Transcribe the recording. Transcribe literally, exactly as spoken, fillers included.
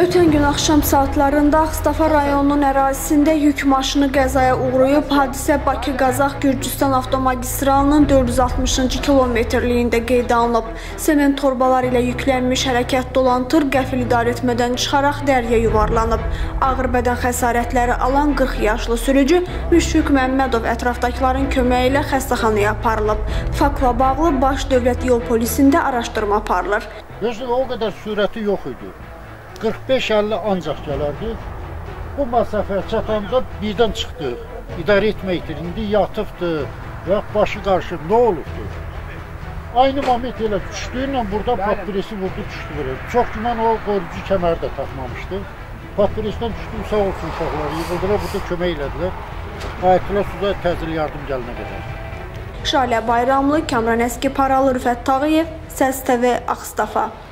Ötən gün axşam saatlarında Ağstafa rayonunun ərazisində yük maşını qəzaya uğrayıb. Hadisə Bakı-Qazax-Gürcüstan avtomagistralının dörd yüz altmışıncı kilometrliyində qeydə alınıb. Sement torbalar ilə yüklənmiş hərəkətdə olan tır qəfil idarəetmədən çıxaraq dəryaya yuvarlanıb. Ağır bədən xəsarətləri alan qırx yaşlı sürücü Müşfiq Məmmədov ətrafdakıların köməyi ilə xəstəxanaya aparılıb. Faktla bağlı Baş Dövlət Yol Polisində araşdırma aparılır. O qədər sürəti yox idi. qırx beş əlli ancaq gələrdi. Bu məsafəyə çatanda birdən çıxdı. İdarə etməkdir, indi yatıbdır və başı qarışıb, nə olubdur? Aynı moment elə düşdüyünlə burada patresi vurdu, düşdü verir. Çox güman o qorucu kəməri də taxmamışdı. Patresdən düşdü, sağ olsun uşaqları yığıldılar, burada kömək elədilər. Ayətullah Suza təcil yardım gəlinə qədər. Şalə Bayramlı, Kamran Əski Paralı, Rüfət Tağıyev, Səs T V, Ağstafa.